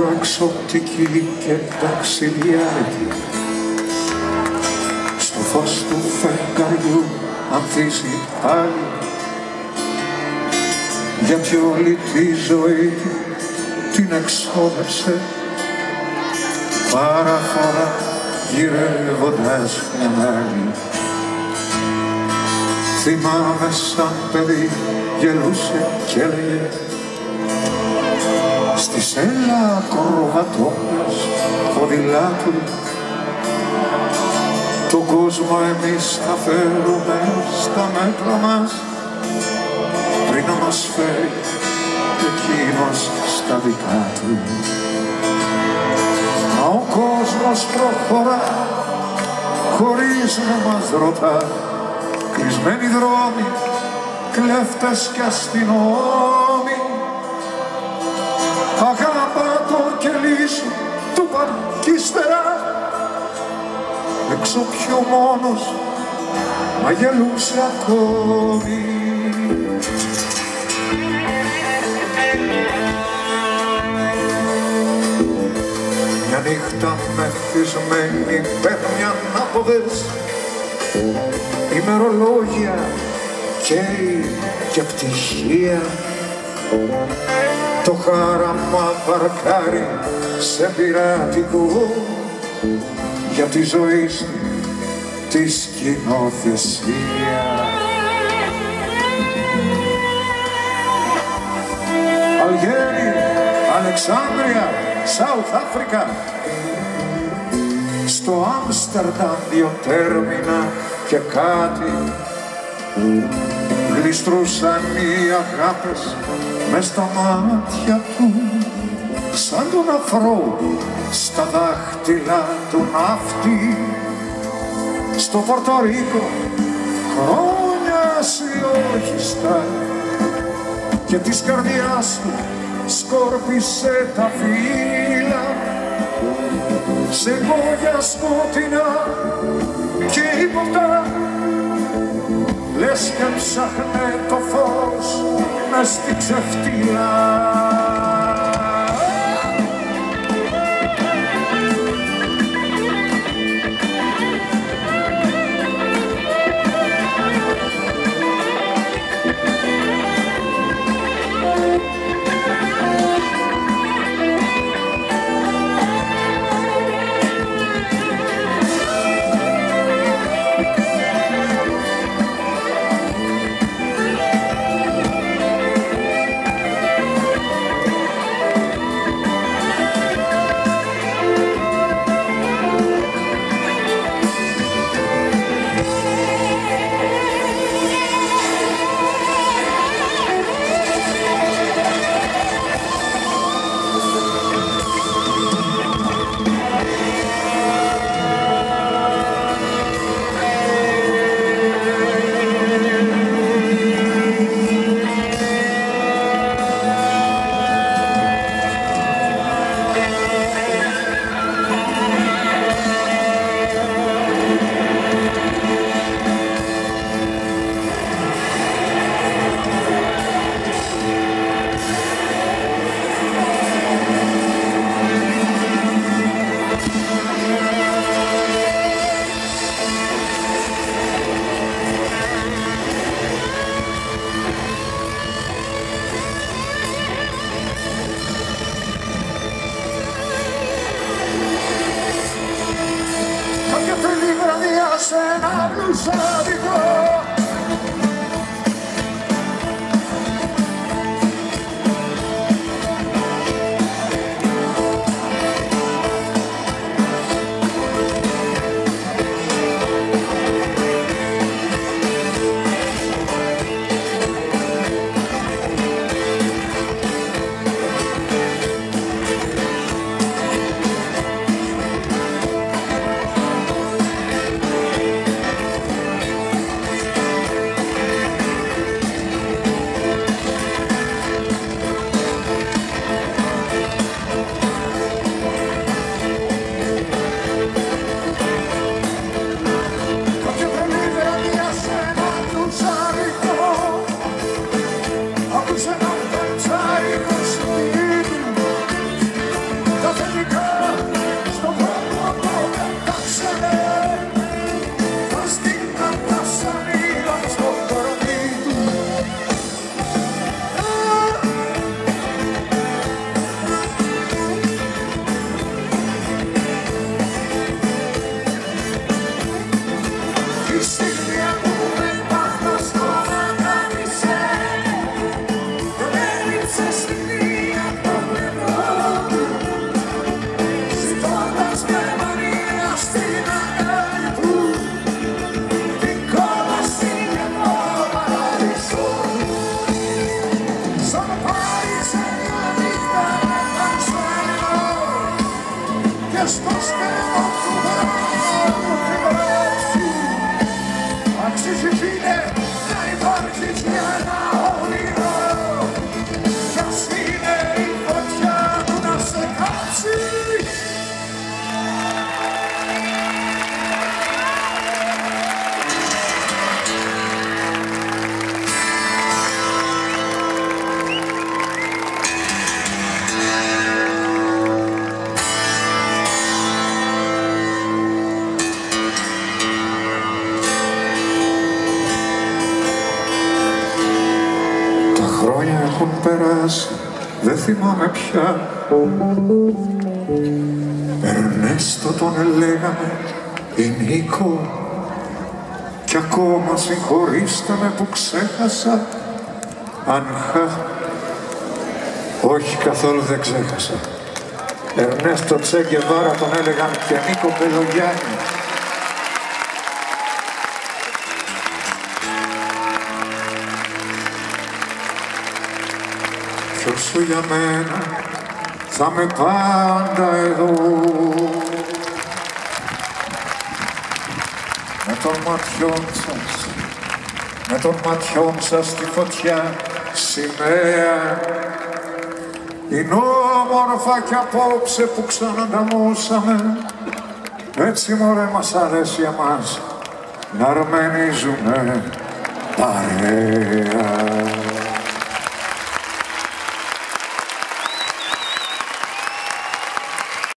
εξωτική και ταξιδιάρικη, στο φως του φεγγαριού ανθίζει πάλι, γιατί όλη τη ζωή την εξόδεψε παραφορά γυρεύοντας μια άλλη. Θυμάμαι σαν παιδί γελούσε κι έλεγε στη σέλα ακροβατώντας ποδηλάτου, τον κόσμο εμείς θα φέρουμε στα μέτρα μας πριν να μας φέρει εκείνος στα δικά του. Μα ο κόσμος προχωρά χωρίς να μας ρωτά, κλεισμένοι δρόμοι, κλέφτες κι αστυνόμοι. Αγάπα το κελί σου, του παν κι ύστερα έξω πιο μόνος, μα γελούσε ακόμη. Μια νύχτα μεθυσμένη παίρνει ανάποδες ημερολόγια καίει και πτυχία, το χάραμα παρκάρει σε πειρατικό για τη ζωή τη σκηνοθεσία. Αλγέρι, Αλεξάνδρεια, Σάουθ Αφρικα, στο Άμστερνταμ 2 τέρμινα και κάτι γλιστρούσαν οι αγάπες μες στα μάτια του, σαν τον αφρό στα δάχτυλα του ναύτη. Στο Πορτορίκο χρόνια συλλογιστά και της καρδιάς του σκόρπισε τα φύλλα σε γόγια σκοτεινά και υποπτά, λες και ψάχνε το φως μες στη ξεφτύλα. Σε ένα μπλουσάδικο και στο στέλνο του βράδυ αξίζει φίλε να υπάρχεις για ένα όνειρο κι ας είναι η φωτιά του να σε κάψει. Χρόνια έχουν περάσει, δεν θυμάμαι πια. Ερνέστο τον λέγαμε ή Νίκο κι ακόμα συγχωρήστε με που ξέχασα. Άνχα, όχι καθόλου δεν ξέχασα. Ερνέστο Τσε Γκεβάρα τον έλεγαν και Νίκο Πελογιάννη. Κι όσο για μένα θα με πάντα εδώ με των ματιών σας, με των ματιών σας τη φωτιά σημαία. Είναι όμορφα κι απόψε που ξανανταμώσαμε, έτσι μωρέ μας αρέσει εμάς να αρμενίζουμε παρέα.